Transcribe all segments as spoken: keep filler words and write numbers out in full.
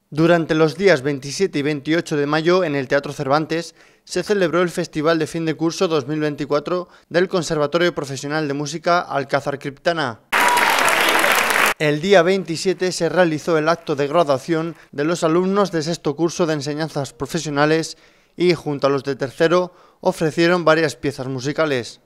Durante los días veintisiete y veintiocho de mayo, en el Teatro Cervantes, se celebró el Festival de Fin de Curso dos mil veinticuatro del Conservatorio Profesional de Música Alcázar Criptana. El día veintisiete se realizó el acto de graduación de los alumnos de sexto curso de enseñanzas profesionales y, junto a los de tercero, ofrecieron varias piezas musicales.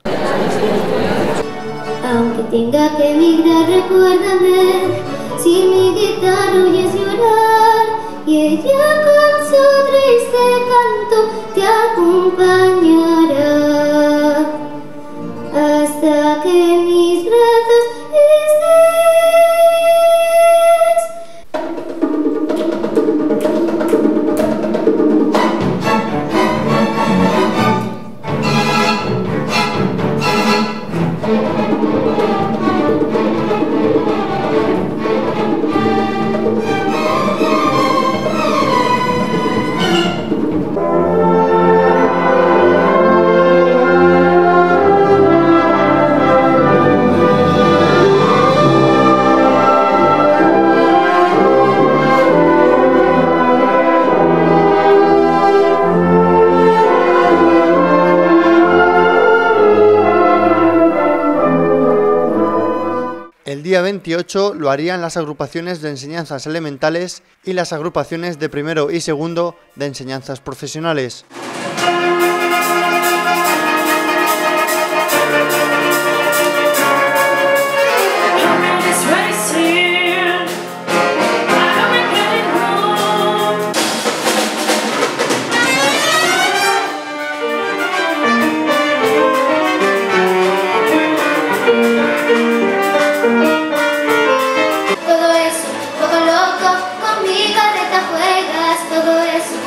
Aunque tenga que emigrar, recuérdame, si mi guitarra oyes llorar, y ella con su triste canto te acompañará, hasta que en mis brazos estés. El día veintiocho lo harían las agrupaciones de enseñanzas elementales y las agrupaciones de primero y segundo de enseñanzas profesionales. Todo eso, poco loco, con mi carreta juegas, todo eso.